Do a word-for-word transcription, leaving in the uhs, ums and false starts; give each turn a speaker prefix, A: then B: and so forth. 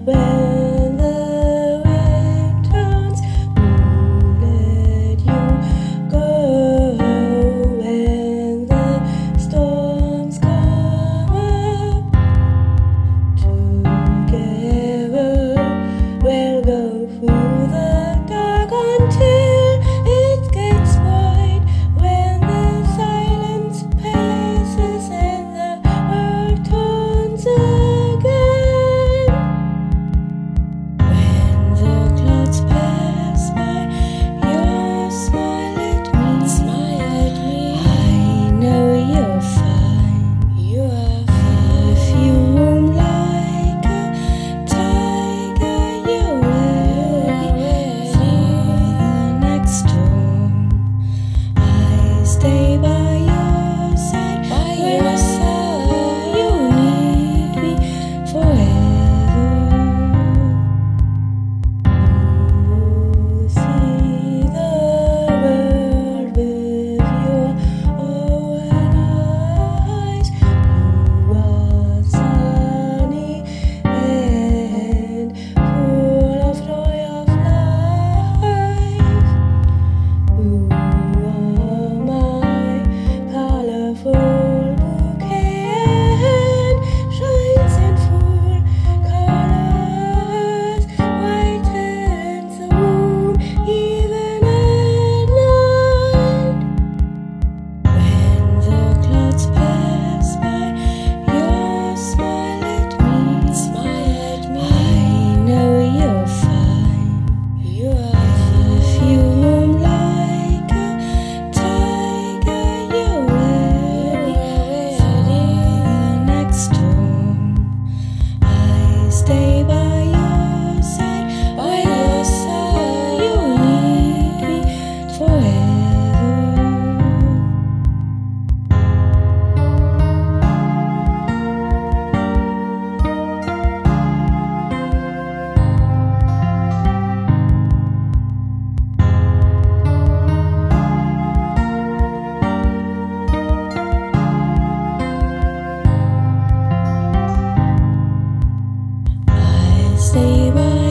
A: When the wind turns, who let you go? When the storms come up, together we'll go through the dark until it gets bright. When the silence passes and the world turns again. When the clouds pass by, you smile at me, smile at me. I know you're fine, you are fine. If you roam like a tiger, you will for the next storm. I stay by your side, by your side. You need me forever. You see the world with your own eyes. You are sunny and full of joy of life. You are my colorful bouquet and shines in full colors, brightens the room even at night. When the clouds pass by, you smile at me, smile at me. I know you're fine, you are fine. If you roam like a tiger, you will for the next storm. I stay by your side, by your side. You need me forever. I stay by